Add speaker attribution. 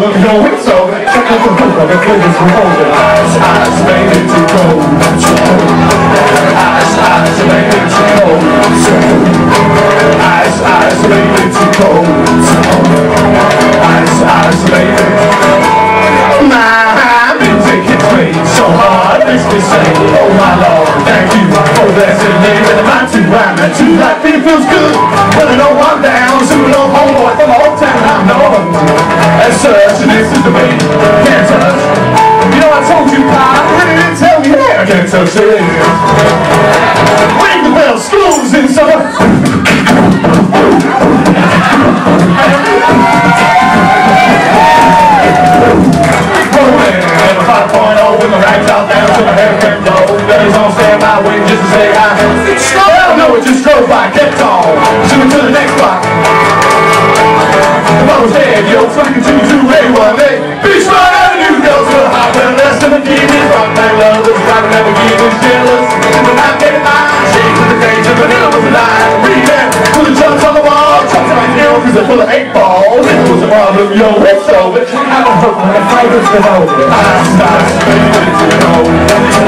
Speaker 1: look, no, it's over. Check out the book, the flavors from over. Ice, ice, made it too cold. Ice, ice, made it too cold. Ice, ice, made it too cold. Ice, ice, made it. My music hits me so hard, makes me say, oh my Lord, thank you for blessing me with a mind to rhyme and to like me feels good. When I know I'm down, soon a little homeboy from the old town I know. As such, and this is the way, can't touch. You know I told you, Pa, I really didn't tell you, yeah, I can't touch it. Ring the bell, school's in summer. With my right top down to my haircut low. Daddy's on standby waiting just to say hi. Hell no, it just drove by, kept on zooming to the next block. The mom was dead, yo, fucking 22818. Beachfront Avenue goes to the hot well, less than a kidney. Rock my lovers, driving Lamborghinis, jealous. And I'm getting mine, shake with the days of vanilla was a line. Read that, put the jumps on the wall, jumps on you, cause they're full of 8 balls. It was a problem, yo, it's over. I don't hope my fighters get over. I start.